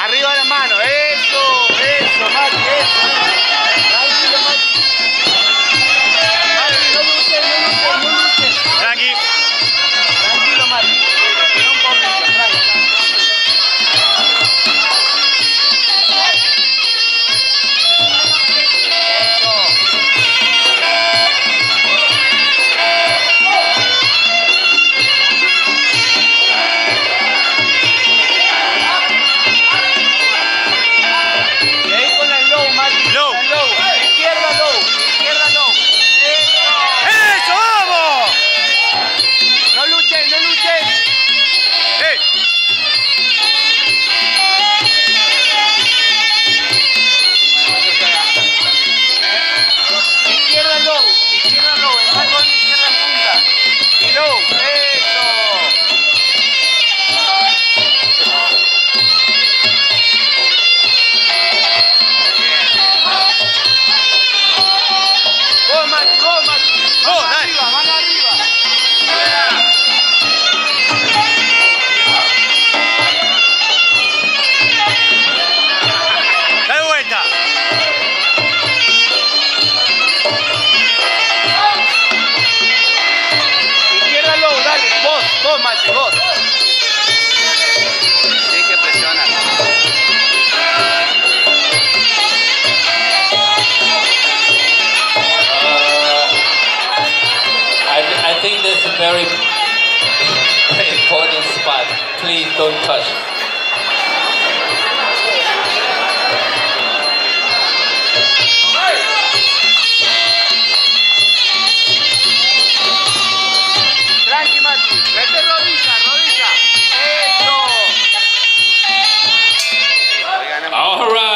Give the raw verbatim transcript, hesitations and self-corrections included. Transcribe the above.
Arriba la mano, eso, eso, Mati, eso. Tranquilo, Mati. Mati, no luches, no luches, no luches. Tranqui. Tranquilo, Mati. Respira un poquito, tranquilo. Vos, Mati, vos. Sí, que presiona. Uh, I, I think that's a very, very important spot. Please don't touch. Tranqui, Mati. Vete rodilla, rodilla. Eso. All right.